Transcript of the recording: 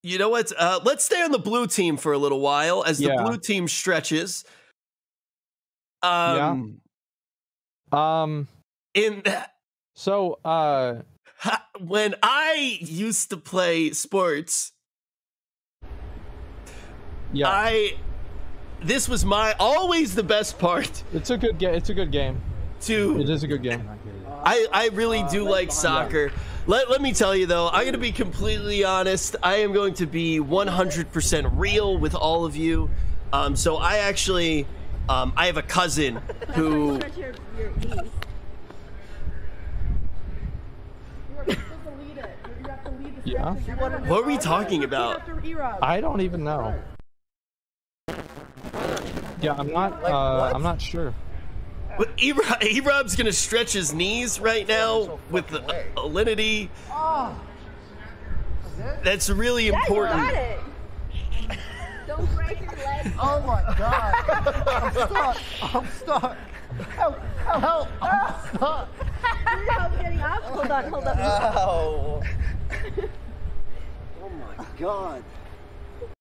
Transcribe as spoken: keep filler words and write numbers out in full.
You know what? Uh, let's stay on the blue team for a little while as the Yeah. blue team stretches. Um, yeah. Um. In So, uh, when I used to play sports, yeah, I this was my always the best part. it's a good game. It's a good game. To It is a good game. I, I really do like soccer. Let, let me tell you, though, I'm going to be completely honest. I am going to be one hundred percent real with all of you. Um, so I actually, um, I have a cousin who... Yeah. What are we talking about? I don't even know. Yeah, I'm not. Uh, I'm not sure. But E-Rob's going to stretch his knees right now with the Alinity. That's really important. Yeah, you got it. Don't break your leg. Oh my god. I'm stuck. I'm stuck. Help, help, help. Ah, stop. Need help getting up? Hold on, hold on. Ow. Oh my god.